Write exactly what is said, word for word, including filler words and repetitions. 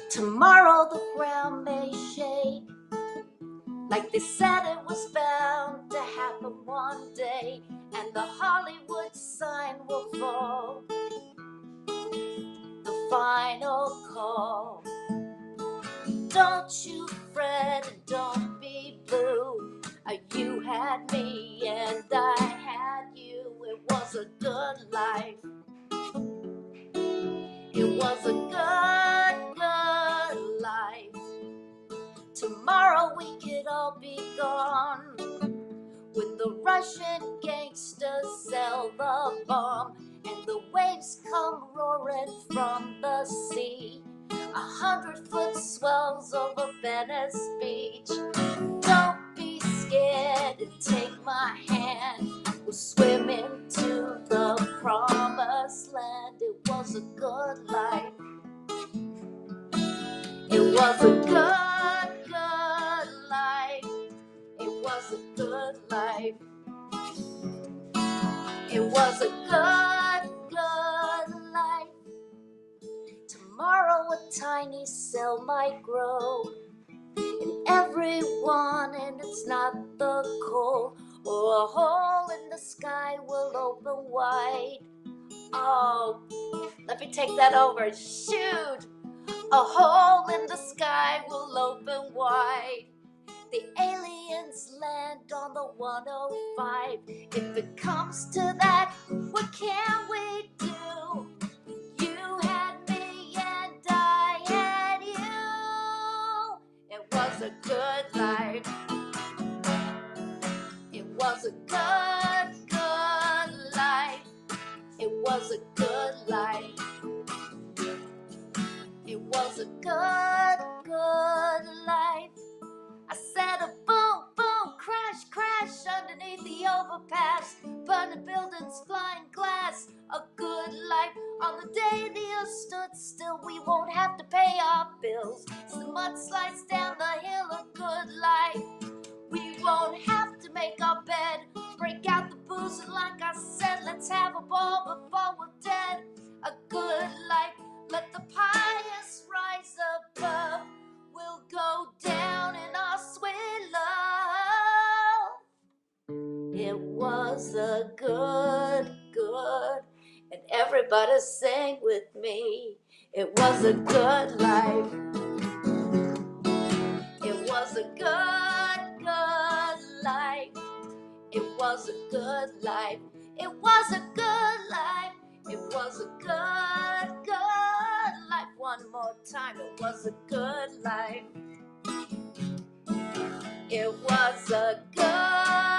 Tomorrow the ground may shake, like they said it was bound to happen one day, and the Hollywood sign will fall. The final call. Don't you fret and don't be blue. You had me and I had you. It was a good life. It was a good, good life. Tomorrow we could all be gone when the Russian gangsters sell the bomb and the waves come roaring from the sea. A hundred foot swells over Venice Beach. Don't be scared and take my hand. We'll swim into the promised land. It was a good life. It was a good, good life. It was a good life. It was a good, good life. Tomorrow a tiny cell might grow in everyone, and it's not the cold, or a hole in the sky will open wide. Oh, let me take that over. Shoot! A hole in the sky will open wide. The aliens land on the one oh five. If it comes to that, what can we do? You had me and I had you. It was a good life. It was a good, good life. It was a good life. It was a good, good life. I said a boom, boom, crash, crash underneath the overpass. Burning buildings, flying glass. A good life. On the day the earth stood still, we won't have to pay our bills. So the mud slides down the hill. A good life. We won't have to make our bed. Break out the booze and like I said, let's have a ball before we're dead. A good life. Let the pious rise above. We'll go down in our sweet love. It was a good, good, and everybody sang with me. It was a good life. It was a good, good life. It was a good life. It was a good life. It was a good, good life. One more time. It was a good life. It was a good